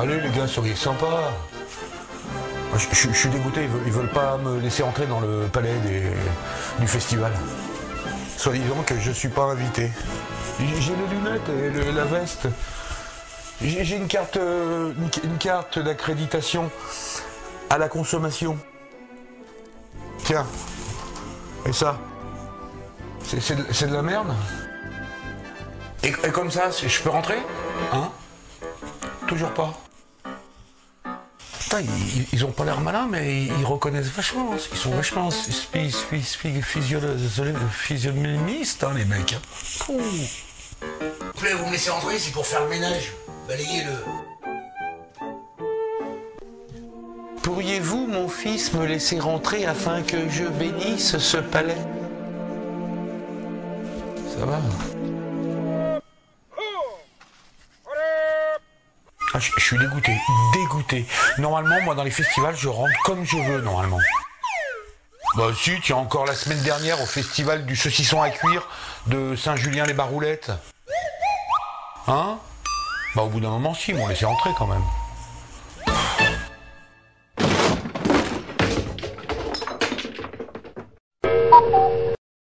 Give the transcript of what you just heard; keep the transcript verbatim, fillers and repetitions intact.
Allez les gars, soyez sympas. Je, je, je suis dégoûté, ils veulent, ils veulent pas me laisser entrer dans le palais des, du festival. Soi-disant que je suis pas invité. J'ai les lunettes et le, la veste. J'ai une carte, une, une carte d'accréditation à la consommation. Tiens. Et ça, c'est de, de la merde. Et, et comme ça, je peux rentrer? Hein? Toujours pas. Putain, ils, ils ont pas l'air malins, mais ils, ils reconnaissent vachement. Ils sont vachement physionomistes, hein, les mecs. Pouh. S'il vous plaît, vous me laissez entrer, c'est pour faire le ménage. Balayez-le. Pourriez-vous, mon fils, me laisser rentrer afin que je bénisse ce palais? Ça va? Ah, je, je suis dégoûté, dégoûté. Normalement, moi, dans les festivals, je rentre comme je veux, normalement. Bah si, tiens, encore la semaine dernière, au festival du saucisson à cuire de Saint-Julien-les-Baroulettes. Hein? Bah au bout d'un moment, si, ils m'ont laissé entrer quand même.